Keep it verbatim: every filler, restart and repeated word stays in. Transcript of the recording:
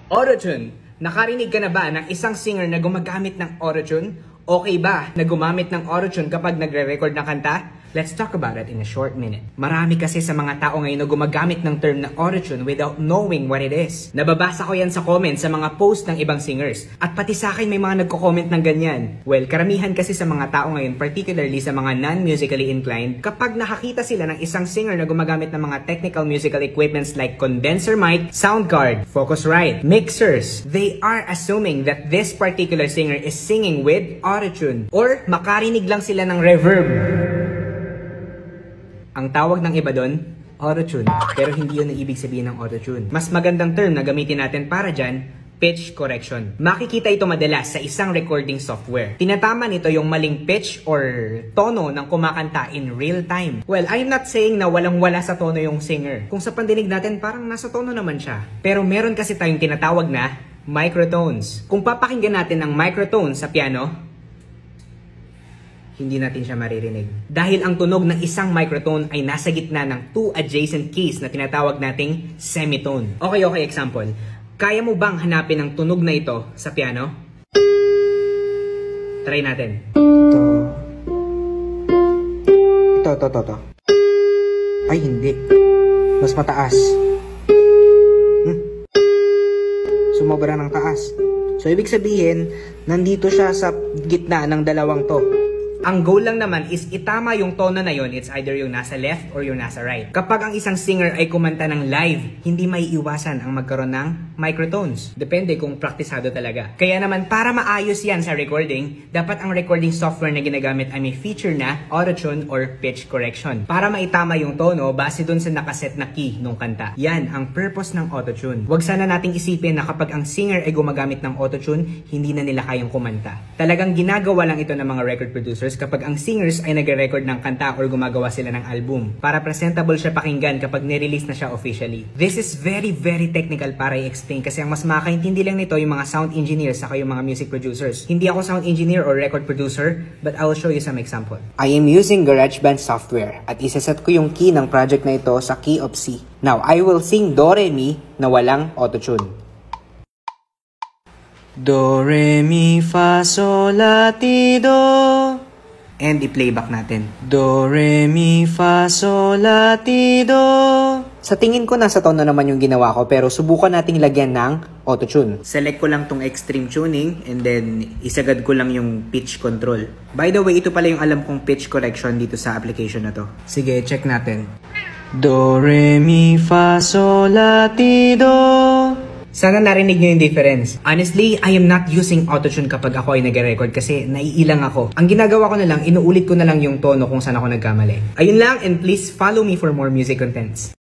Autotune. Nakarinig ka na ba ng isang singer na gumagamit ng autotune? Okay ba na gumamit ng autotune kapag nagre-record ng kanta? Let's talk about it in a short minute. Marami kasi sa mga tao ngayon na gumagamit ng term na autotune without knowing what it is. Nababasa ko yan sa comments sa mga post ng ibang singers. At pati sa akin may mga nagko-comment ng ganyan. Well, karamihan kasi sa mga tao ngayon, particularly sa mga non-musically inclined, kapag nakakita sila ng isang singer na gumagamit ng mga technical musical equipments like condenser mic, sound card, Focusrite, mixers, they are assuming that this particular singer is singing with autotune or makarinig lang sila ng reverb. Ang tawag ng iba doon, autotune. Pero hindi yun ang ibig sabihin ng autotune. Mas magandang term na gamitin natin para dyan, pitch correction. Makikita ito madalas sa isang recording software. Tinatama nito yung maling pitch or tono ng kumakanta in real time. Well, I'm not saying na walang-wala sa tono yung singer. Kung sa pandinig natin, parang nasa tono naman siya. Pero meron kasi tayong tinatawag na microtones. Kung papakinggan natin ang microtones sa piano, hindi natin siya maririnig. Dahil ang tunog ng isang microtone ay nasa gitna ng two adjacent keys na tinatawag nating semitone. Okay, okay, example. Kaya mo bang hanapin ang tunog na ito sa piano? Try natin. Ito. Ito, ito, ito, ito. Ay, hindi. Mas mataas. Hmm. Sumobra ng taas. So, ibig sabihin, nandito siya sa gitna ng dalawang to. Ang goal lang naman is itama yung tono na yon. It's either yung nasa left or yung nasa right. Kapag ang isang singer ay kumanta ng live, hindi may iwasan ang magkaroon ng microtones. Depende kung praktisado talaga. Kaya naman para maayos yan sa recording, dapat ang recording software na ginagamit ay may feature na autotune or pitch correction. Para maitama yung tono base dun sa nakaset na key nung kanta. Yan ang purpose ng autotune. Huwag sana nating isipin na kapag ang singer ay gumagamit ng autotune, hindi na nila kayang kumanta. Talagang ginagawa lang ito ng mga record producers kapag ang singers ay nagre-record ng kanta or gumagawa sila ng album para presentable siya pakinggan kapag nirelease na siya officially. This is very very technical para i-explain kasi ang mas makakaintindi lang nito yung mga sound engineers saka yung mga music producers. Hindi ako sound engineer or record producer but I will show you some example. I am using GarageBand software at isaset ko yung key ng project na ito sa key of C. Now, I will sing Do Re Mi na walang autotune. Do Re Mi Fa Sol La Ti Do. And i-playback natin. Do, re, mi, fa, sol, la, ti, do. Sa tingin ko nasa tono naman yung ginawa ko pero subukan nating lagyan ng autotune. Select ko lang tong extreme tuning and then isagad ko lang yung pitch control. By the way, ito pala yung alam kong pitch correction dito sa application na to. Sige, check natin. Do, re, mi, fa, sol, la, ti, do. Sana narinig nyo yung difference. Honestly, I am not using autotune kapag ako ay nag-record kasi naiilang ako. Ang ginagawa ko na lang, inuulit ko na lang yung tono kung saan ako nagkamali. Ayun lang and please follow me for more music contents.